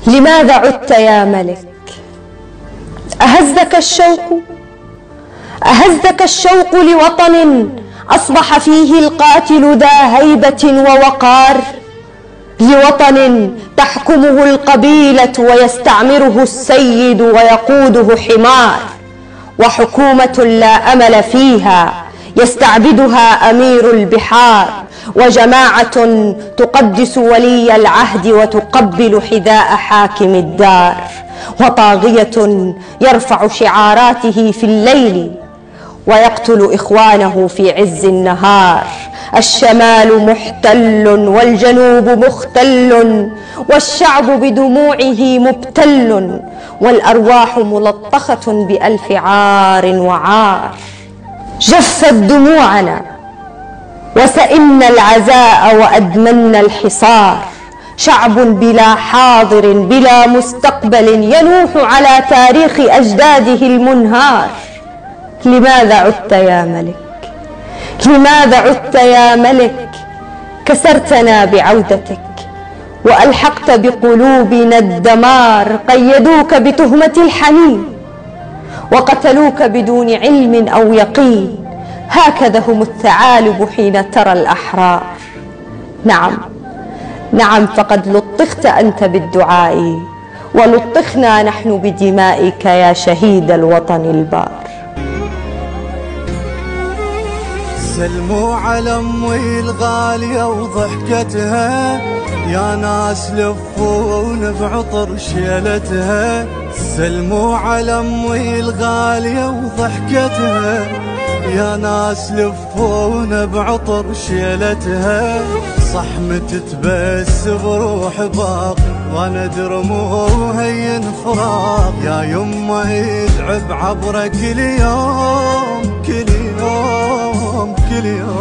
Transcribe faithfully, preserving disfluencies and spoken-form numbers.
لماذا عدت يا ملك؟ أهزك الشوق؟ أهزك الشوق لوطن أصبح فيه القاتل ذا هيبة ووقار، لوطن تحكمه القبيلة ويستعمره السيد ويقوده حمار، وحكومة لا أمل فيها يستعبدها أمير البحار، وجماعة تقدس ولي العهد وتقبل حذاء حاكم الدار، وطاغية يرفع شعاراته في الليل ويقتل إخوانه في عز النهار. الشمال محتل والجنوب مختل، والشعب بدموعه مبتل، والأرواح ملطخة بألف عار وعار. جفت دموعنا وسئمنا العزاء وأدمنا الحصار، شعب بلا حاضر بلا مستقبل ينوح على تاريخ أجداده المنهار. لماذا عدت يا ملك؟ لماذا عدت يا ملك؟ كسرتنا بعودتك وألحقت بقلوبنا الدمار، قيدوك بتهمة الحنين وقتلوك بدون علم أو يقين، هكذا هم الثعالب حين ترى الأحرار. نعم نعم، فقد لطخت أنت بالدعاء ولطخنا نحن بدمائك يا شهيد الوطن البار. سلموا على امي الغالية وضحكتها، يا ناس لفون بعطر شيلتها. سلموا على امي الغالية وضحكتها، يا ناس لفون بعطر شيلتها. صحمة تبس بروح باقي وانا درمو هين فراق، يا يمه يدعب عبره كل يوم كل يوم كل يوم.